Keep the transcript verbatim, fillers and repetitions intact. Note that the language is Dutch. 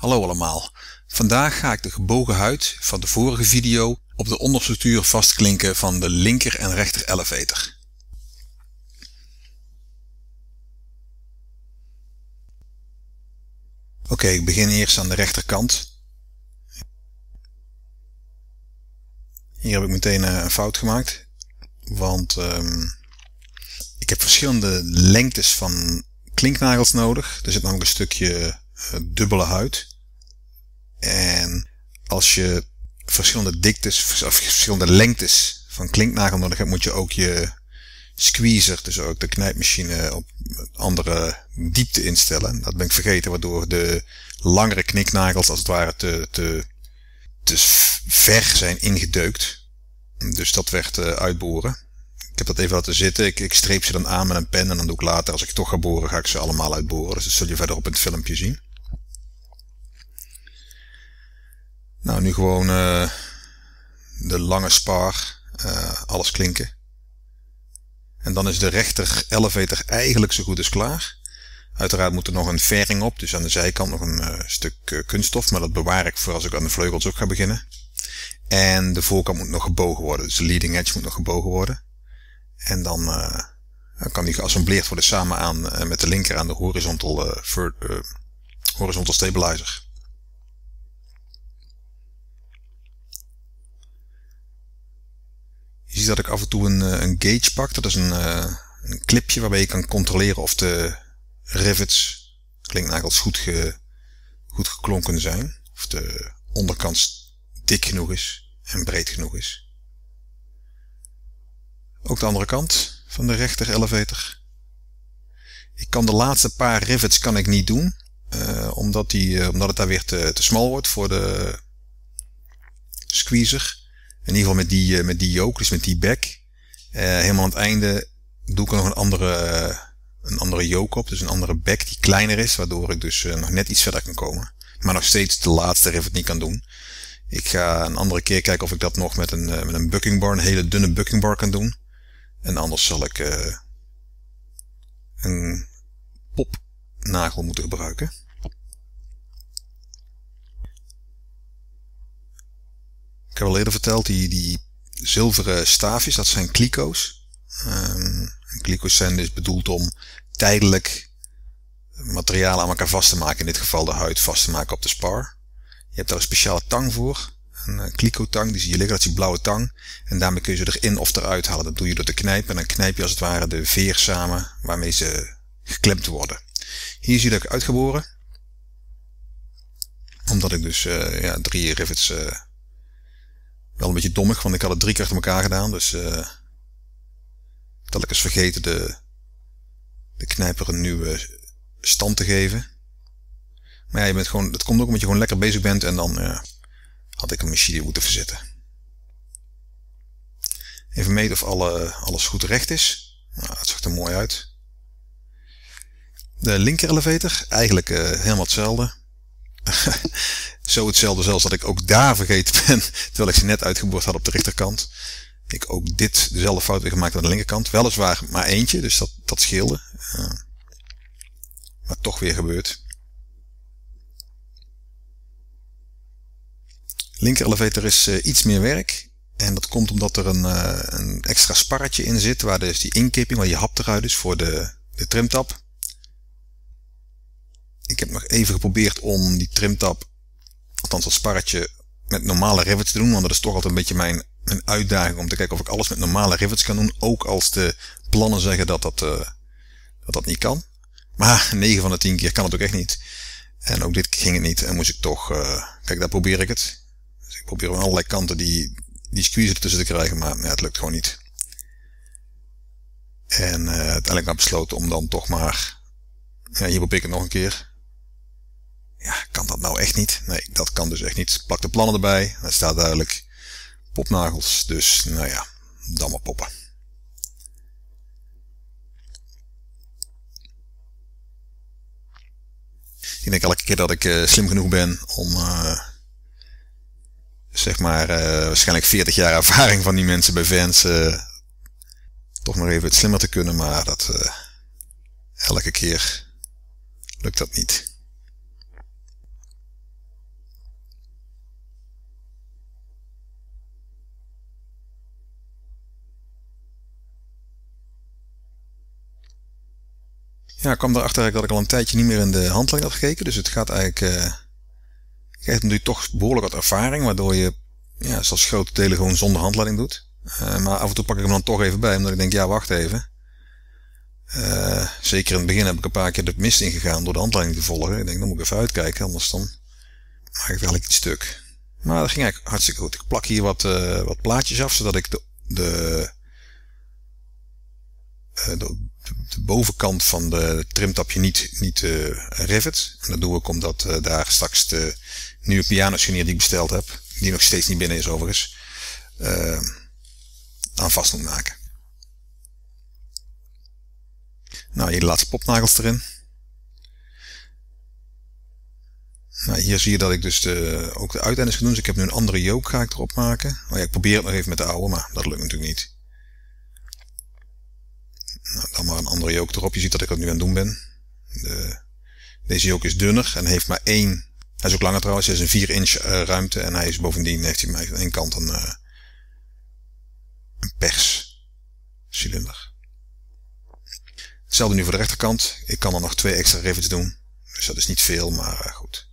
Hallo allemaal. Vandaag ga ik de gebogen huid van de vorige video op de onderstructuur vastklinken van de linker en rechter elevator. Oké, okay, ik begin eerst aan de rechterkant. Hier heb ik meteen een fout gemaakt, want um, ik heb verschillende lengtes van klinknagels nodig. Er zit namelijk een stukje uh, dubbele huid. En als je verschillende diktes of verschillende lengtes van klinknagel nodig hebt, moet je ook je squeezer, dus ook de knijpmachine, op andere diepte instellen. Dat ben ik vergeten, waardoor de langere kniknagels als het ware te, te, te ver zijn ingedeukt. Dus dat werd uh, uitboren. Ik heb dat even laten zitten. Ik, ik streep ze dan aan met een pen en dan doe ik later, als ik toch ga boren, ga ik ze allemaal uitboren. Dus dat zul je verderop in het filmpje zien. Nou, nu gewoon uh, de lange spar, uh, alles klinken. En dan is de rechter elevator eigenlijk zo goed als klaar. Uiteraard moet er nog een vering op, dus aan de zijkant nog een uh, stuk uh, kunststof, maar dat bewaar ik voor als ik aan de vleugels ook ga beginnen. En de voorkant moet nog gebogen worden, dus de leading edge moet nog gebogen worden. En dan, uh, dan kan die geassembleerd worden samen aan uh, met de linker aan de horizontal, uh, ver, uh, horizontal stabilizer. Je ziet dat ik af en toe een, een gauge pak. Dat is een, uh, een clipje waarbij je kan controleren of de rivets, klinknagels, goed, ge, goed geklonken zijn. Of de onderkant dik genoeg is en breed genoeg is. Ook de andere kant van de rechter elevator. Ik kan de laatste paar rivets kan ik niet doen. Uh, omdat, die, uh, omdat het daar weer te, te smal wordt voor de squeezer. In ieder geval met die, met die yoke, dus met die back. Uh, helemaal aan het einde doe ik er nog een andere, uh, een andere yoke op. Dus een andere back die kleiner is. Waardoor ik dus uh, nog net iets verder kan komen. Maar nog steeds de laatste rivet niet kan doen. Ik ga een andere keer kijken of ik dat nog met een, uh, met een bucking bar, een hele dunne bucking bar kan doen. En anders zal ik uh, een popnagel moeten gebruiken. Ik heb al eerder verteld, die, die zilveren staafjes, dat zijn kliko's. Um, kliko's zijn dus bedoeld om tijdelijk materialen aan elkaar vast te maken. In dit geval de huid vast te maken op de spar. Je hebt daar een speciale tang voor. Een kliko-tang, die zie je liggen, dat is die blauwe tang. En daarmee kun je ze erin of eruit halen. Dat doe je door te knijpen. En dan knijp je als het ware de veer samen waarmee ze geklemd worden. Hier zie je dat ik uitgeboren. Omdat ik dus uh, ja, drie rivets... Uh, Wel een beetje dommig, want ik had het drie keer achter elkaar gedaan. Dus uh, dat ik eens vergeten de, de knijper een nieuwe stand te geven. Maar ja, je bent gewoon, het komt ook omdat je gewoon lekker bezig bent. En dan uh, had ik een machine moeten verzetten. Even meten of alle, alles goed recht is. Nou, dat zag er mooi uit. De linker elevator, eigenlijk uh, helemaal hetzelfde. Zo hetzelfde zelfs dat ik ook daar vergeten ben, terwijl ik ze net uitgeboord had op de rechterkant. Ik ook dit dezelfde fout weer gemaakt aan de linkerkant. Weliswaar maar eentje, dus dat, dat scheelde. Uh, maar toch weer gebeurd. Linker elevator is uh, iets meer werk. En dat komt omdat er een, uh, een extra sparretje in zit, waar dus die inkeping, waar je hap eruit is voor de, de trimtap. Ik heb nog even geprobeerd om die trimtap, althans dat sparretje, met normale rivets te doen. Want dat is toch altijd een beetje mijn, mijn uitdaging om te kijken of ik alles met normale rivets kan doen. Ook als de plannen zeggen dat dat, uh, dat, dat niet kan. Maar negen van de tien keer kan het ook echt niet. En ook dit ging het niet. En moest ik toch, uh, kijk daar probeer ik het. Dus ik probeer aan allerlei kanten die, die squeeze ertussen te krijgen. Maar ja, het lukt gewoon niet. En uh, uiteindelijk maar besloten om dan toch maar, ja, hier probeer ik het nog een keer. Ja, kan dat nou echt niet? Nee, dat kan dus echt niet. Plak de plannen erbij. Daar staat duidelijk popnagels. Dus, nou ja, dan maar poppen. Ik denk elke keer dat ik uh, slim genoeg ben om, uh, zeg maar, uh, waarschijnlijk veertig jaar ervaring van die mensen bij Vans, uh, toch nog even het slimmer te kunnen. Maar dat, uh, elke keer lukt dat niet. Ja, ik kwam erachter dat ik al een tijdje niet meer in de handleiding had gekeken. Dus het gaat eigenlijk... Uh, je krijgt natuurlijk toch behoorlijk wat ervaring. Waardoor je, ja, zoals grote delen gewoon zonder handleiding doet. Uh, maar af en toe pak ik hem dan toch even bij. Omdat ik denk, ja, wacht even. Uh, zeker in het begin heb ik een paar keer de mist ingegaan door de handleiding te volgen. Ik denk, dan moet ik even uitkijken. Anders dan maak ik eigenlijk iets stuk. Maar dat ging eigenlijk hartstikke goed. Ik plak hier wat, uh, wat plaatjes af. Zodat ik de... de De, de, de bovenkant van de trimtapje niet, niet uh, rivet. En dat doe ik omdat uh, daar straks de nieuwe pianoscharnier die ik besteld heb, die nog steeds niet binnen is overigens, uh, aan vast moet maken. Nou, hier de laatste popnagels erin. Nou, hier zie je dat ik dus de, ook de uiteindes ga doen. Dus ik heb nu een andere yoke ga ik erop maken. Oh ja, ik probeer het nog even met de oude, maar dat lukt natuurlijk niet. Nou, dan maar een andere yoke erop. Je ziet dat ik dat nu aan het doen ben. De, deze yoke is dunner en heeft maar één. Hij is ook langer trouwens. Hij is een vier inch uh, ruimte en hij is bovendien heeft hij maar aan één kant een, uh, een perscilinder. Hetzelfde nu voor de rechterkant. Ik kan er nog twee extra rivets doen. Dus dat is niet veel, maar uh, goed.